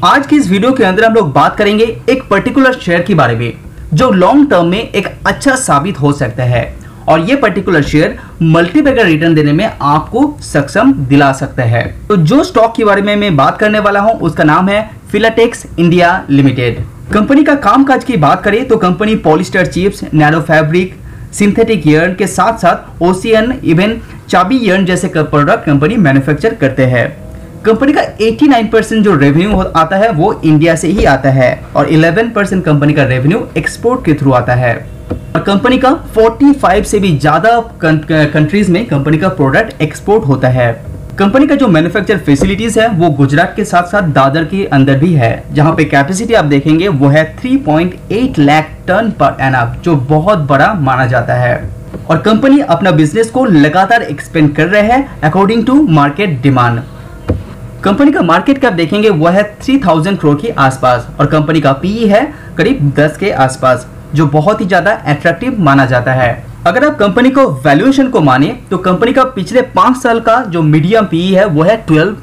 आज की इस वीडियो के अंदर हम लोग बात करेंगे एक पर्टिकुलर शेयर के बारे में जो लॉन्ग टर्म में एक अच्छा साबित हो सकता है और ये पर्टिकुलर शेयर मल्टीपल रिटर्न देने में आपको सक्षम दिला सकता है। तो जो स्टॉक के बारे में मैं बात करने वाला हूं उसका नाम है फिलाटेक्स इंडिया लिमिटेड। कंपनी का कामकाज की बात करें तो company polyester chips, nano fabric, synthetic yarn के साथ साथ ओशियन इवन चाबी yarn जैसे प्रोडक्ट कंपनी मैन्युफैक्चर करते हैं। कंपनी का 89% जो रेवेन्यू आता है वो इंडिया से ही आता है और 11% कंपनी का रेवेन्यू एक्सपोर्ट के थ्रू आता है और कंपनी का 45 से भी ज्यादा कंट्रीज में कंपनी का प्रोडक्ट एक्सपोर्ट होता है। कंपनी का जो मैन्युफैक्चर फैसिलिटीज है वो गुजरात के साथ साथ दादर के अंदर भी है, जहां पे कैपेसिटी आप देखेंगे वो है 3.8 लाख टन पर एनम, जो बहुत बड़ा माना जाता है। और कंपनी अपना बिजनेस को लगातार एक्सपेंड कर रहे हैं according to market demand. Company का मार्केट कैप देखेंगे वो है 3000 करोड़ के आसपास और कंपनी का पीई है करीब 10 के आसपास, जो बहुत ही ज्यादा अट्रैक्टिव माना जाता है। अगर आप कंपनी को वैल्यूएशन को माने तो कंपनी का पिछले 5 साल का जो मीडियम पीई है वो है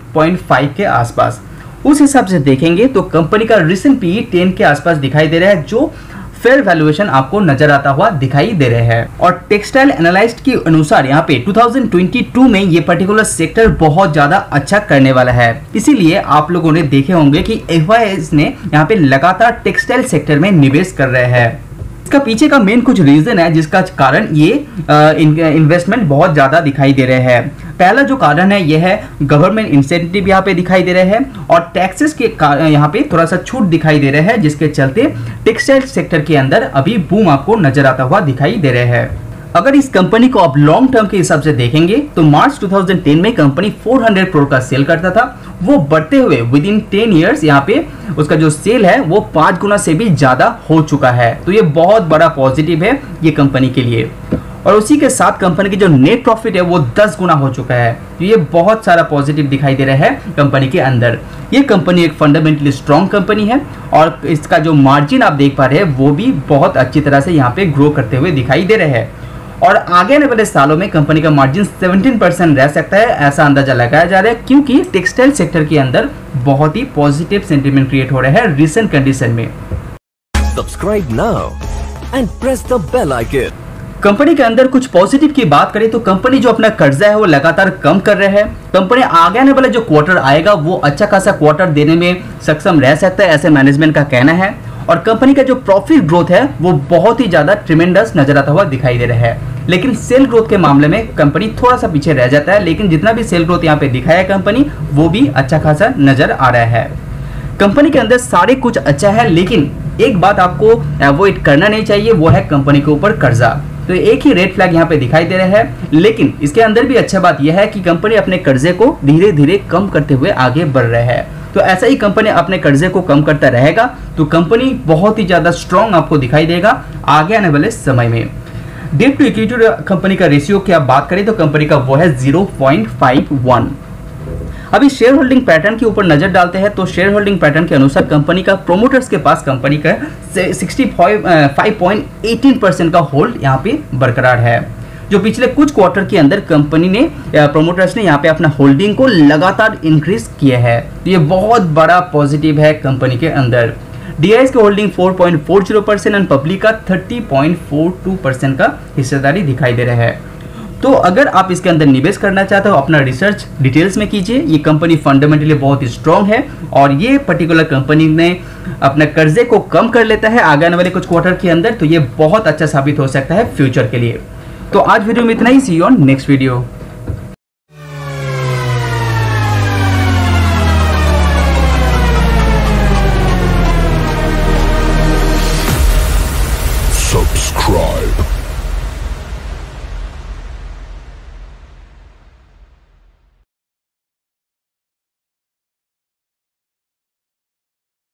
12.5 के आसपास। उस हिसाब से देखेंगे तो कंपनी का रिसेंट पीई 10 के आसपास दिखाई दे रहा है, जो फेयर वैल्यूएशन आपको नजर आता हुआ दिखाई दे रहे हैं। और टेक्सटाइल एनालिस्ट के अनुसार यहाँ पे 2022 में ये पर्टिकुलर सेक्टर बहुत ज्यादा अच्छा करने वाला है, इसीलिए आप लोगों ने देखे होंगे कि FIS ने यहाँ पे लगातार टेक्सटाइल सेक्टर में निवेश कर रहे हैं। इसका पीछे का मेन कुछ रीजन है जिसका कारण ये इन्वेस्टमेंट बहुत ज्यादा दिखाई दे रहे हैं। पहला जो कारण है ये है गवर्नमेंट इंसेंटिव यहाँ पे दिखाई दे रहे हैं और टैक्सेस के यहाँ पे थोड़ा सा छूट दिखाई दे रहे हैं, जिसके चलते टेक्सटाइल सेक्टर के अंदर अभी बूम आपको नजर आता हुआ दिखाई दे रहे हैं। अगर इस कंपनी को आप लॉन्ग टर्म के हिसाब से देखेंगे तो मार्च 2010 में कंपनी 400 करोड़ का सेल करता था, वो बढ़ते हुए विद इन 10 इयर्स यहाँ पे उसका जो सेल है वो 5 गुना से भी ज्यादा हो चुका है। तो ये बहुत बड़ा पॉजिटिव है ये कंपनी के लिए। और उसी के साथ कंपनी की जो नेट प्रॉफिट है वो 10 गुना हो चुका है। तो ये बहुत सारा पॉजिटिव दिखाई दे रहा है कंपनी के अंदर। ये कंपनी एक फंडामेंटली स्ट्रॉन्ग कंपनी है और इसका जो मार्जिन आप देख पा रहे हैं वो भी बहुत अच्छी तरह से यहाँ पे ग्रो करते हुए दिखाई दे रहे हैं और आगे आने वाले सालों में कंपनी का मार्जिन 17% रह सकता है, ऐसा अंदाजा लगाया जा रहा है, क्योंकि टेक्सटाइल सेक्टर के अंदर बहुत ही पॉजिटिव सेंटीमेंट क्रिएट हो रहा है रिसेंट कंडीशन में। Subscribe now and press the bell icon. Company के अंदर कुछ पॉजिटिव की बात करें तो कंपनी जो अपना कर्जा है वो लगातार कम कर रहे हैं। कंपनी आगे आने वाला जो क्वार्टर आएगा वो अच्छा खासा क्वार्टर देने में सक्षम रह सकता है, ऐसे मैनेजमेंट का कहना है। और कंपनी का जो प्रॉफिट ग्रोथ है वो बहुत ही ज्यादा ट्रिमेंडस नजर आता हुआ दिखाई दे रहा है, लेकिन सेल ग्रोथ के मामले में कंपनी थोड़ा सा पीछे रह जाता है, लेकिन जितना भी सेल ग्रोथ यहाँ पे दिखाया है कंपनी वो भी अच्छा खासा नजर आ रहा है। कंपनी के अंदर सारे कुछ अच्छा है, लेकिन एक बात आपको अवॉइड करना नहीं चाहिए, वो है कंपनी के ऊपर कर्जा। तो एक ही रेड फ्लैग यहाँ पे दिखाई दे रहा है, लेकिन इसके अंदर भी अच्छा बात यह है कि कंपनी अपने कर्जे को धीरे धीरे कम करते हुए आगे बढ़ रहा है। तो ऐसा ही कंपनी अपने कर्जे को कम करता रहेगा तो कंपनी बहुत ही ज्यादा स्ट्रॉन्ग आपको दिखाई देगा आगे आने वाले समय में। डेट टू इक्विटी कंपनी का रेशियो की आप बात करें तो कंपनी का वो है 0.51। अभी शेयर होल्डिंग पैटर्न के ऊपर नजर डालते हैं तो शेयर होल्डिंग पैटर्न के अनुसार कंपनी का प्रोमोटर्स के पास कंपनी का 65.18% का होल्ड यहाँ पे बरकरार है, जो पिछले कुछ क्वार्टर के अंदर कंपनी ने प्रोमोटर्स ने यहाँ पे अपना होल्डिंग को लगातार इंक्रीज किया है। तो ये बहुत बड़ा पॉजिटिव है कंपनी के अंदर। DIS के होल्डिंग 4.40% और पब्लिक का 30.42% का हिस्सेदारी दिखाई दे रहा है। तो अगर आप इसके अंदर निवेश करना चाहते हो अपना रिसर्च डिटेल्स में कीजिए। ये कंपनी फंडामेंटली बहुत ही स्ट्रॉन्ग है और ये पर्टिकुलर कंपनी ने अपने कर्जे को कम कर लेता है आगे आने वाले कुछ क्वार्टर के अंदर, तो ये बहुत अच्छा साबित हो सकता है फ्यूचर के लिए। तो आज वीडियो में इतना ही, see you on next video.